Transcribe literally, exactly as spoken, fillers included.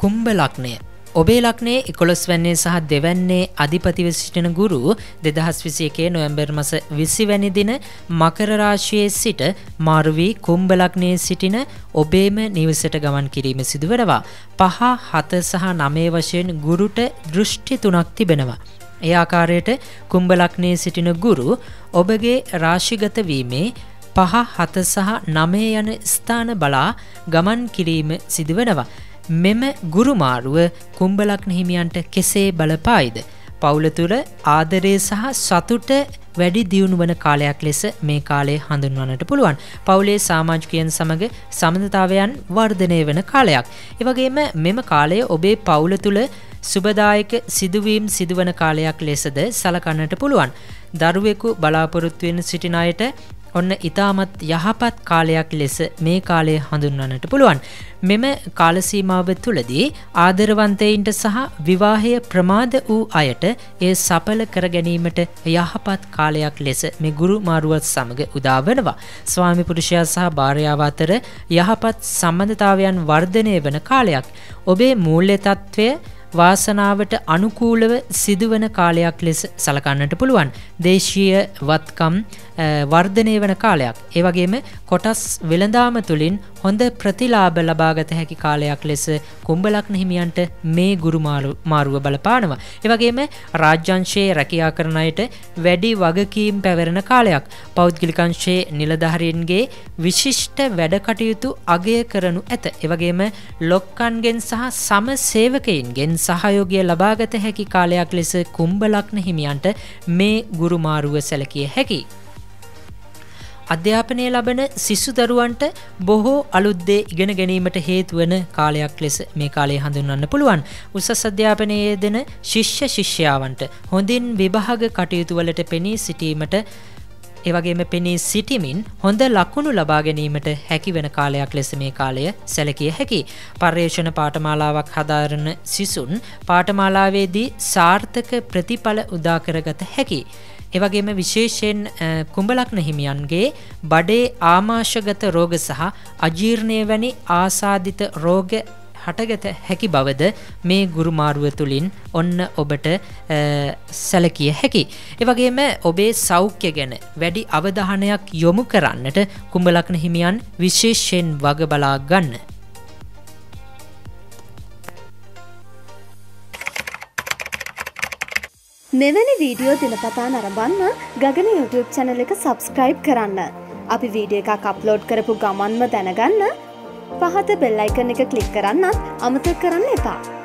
කුම්භ ලග්නය. ඔබේ ලග්නයේ එකොළොස් වැන්නේ සහ දෙවැන්නේ අධිපතිව සිටින ගුරු දෙදහස් විසි එකේ නොවැම්බර් මාස විසි වැනි දින මකර රාශියේ සිට මාරු වී කුම්භ ලග්නයේ සිටින ඔබේම නිවසට ගමන් කිරීම සිදු වෙනවා. පහ හත සහ නවය වශයෙන් ගුරුට දෘෂ්ටි තුනක් තිබෙනවා. ඒ ආකාරයට කුම්භ ලග්නයේ සිටින ගුරු ඔබගේ රාශිගත වීමේ පහ හත සහ නවය යන ස්ථාන බලා ගමන් කිරීම සිදු වෙනවා. මෙම ගුරු මාරුව කුම්භ ලග්න හිමියන්ට කෙසේ බලපායිද? පවුල තුළ ආදරය සහ සතුට වැඩි දියුණු වන කාලයක් ලෙස මේ කාලය හඳුන්වන්නට පුළුවන්. පවුලේ සමාජිකයන් සමග සම්බන්ධතාවයන් වර්ධනය වන කාලයක්. ඒ වගේම මෙම කාලය ඔබේ පවුල තුළ සුබදායක සිදුවීම් සිදුවන කාලයක් ලෙසද සලකන්නට පුළුවන්. දරුවෙකු බලාපොරොත්තු වෙන සිටින අයට ඔන්න ඊටමත් යහපත් කාලයක් ලෙස මේ කාලය හඳුන්වන්නට පුළුවන්. මෙම කාල සීමාව තුළදී ආදරවන්තයින්ට සහ විවාහය ප්‍රමාද වූ අයට එය සඵල කර ගැනීමට යහපත් කාලයක් ලෙස මේ ගුරු මාරුවත් සමග උදා වෙනවා. ස්වාමි පුරුෂයා සහ භාර්යාව අතර යහපත් සම්බන්ධතාවයන් වර්ධනය වන කාලයක්. ඔබේ මූල්‍ය තත්ත්වය වාසනාවට අනුකූලව සිදුවන කාලයක් ලෙස සලකන්නට පුළුවන්. දේශීය වත්කම් වර්ධනය වන කාලයක්. ඒ වගේම කොටස් වෙළඳාම තුළින් හොඳ ප්‍රතිලාභ ලබාගත හැකි කාලයක් ලෙස කුම්භ ලග්න හිමියන්ට මේ ගුරු මාරුව බලපානවා. ඒ වගේම රාජ්‍යංශයේ රැකියා කරන අයට වැඩි වගකීම් පැවරෙන කාලයක්. පෞද්ගලික අංශයේ නිලධාරීන්ගේ විශිෂ්ට වැඩ කටයුතු අගය කරනු ඇත. ඒ වගේම ලොක්කන්ගෙන් සහ සම සේවකයින්ගෙන් සහයෝගය ලබාගත හැකි කාලයක් ලෙස කුම්භ ලග්න හිමියන්ට මේ ගුරු මාරුව සැලකිය හැකියි. අධ්‍යාපනය ලබන සිසු දරුවන්ට බොහෝ අලුත් දේ ඉගෙන ගැනීමට හේතු වන කාලයක් ලෙස මේ කාලය හඳුන්වන්න පුළුවන්. උසස් අධ්‍යාපනයේ යෙදෙන ශිෂ්‍ය ශිෂ්‍යාවන්ට හොඳින් විභාග කටයුතු වලට පෙනී සිටීමට ඒ වගේම පෙනී සිටීමෙන් හොඳ ලකුණු ලබා ගැනීමට හැකි වෙන කාලයක් ලෙස මේ කාලය සැලකිය හැකියි. පර්යේෂණ පාඨමාලාවක් හදාරන සිසුන් පාඨමාලාවේදී සාර්ථක ප්‍රතිඵල උදා කරගත හැකියි. ඒ වගේම විශේෂයෙන් කුම්භ ලග්න හිමියන්ගේ බඩේ ආමාශයගත රෝග සහ අජීර්ණය වැනි ආසාදිත රෝග හටගත හැකි බවද මේ ගුරු මාරුව තුලින් ඔන්න ඔබට සැලකිය හැකියි. ඒ වගේම ඔබේ සෞඛ්‍ය ගැන වැඩි අවධානයක් යොමු කරන්නට කුම්භ ලග්න හිමියන් විශේෂයෙන් වග බලා ගන්න. මෙවැනි වීඩියෝ දිනපතා නරඹන්න ගගන YouTube channel එක subscribe කරන්න. අපි වීඩියෝ එකක් අප්ලෝඩ් කරපු ගමන්ම දැනගන්න පහත bell icon එක click කරන්නත් අමතක කරන්න එපා.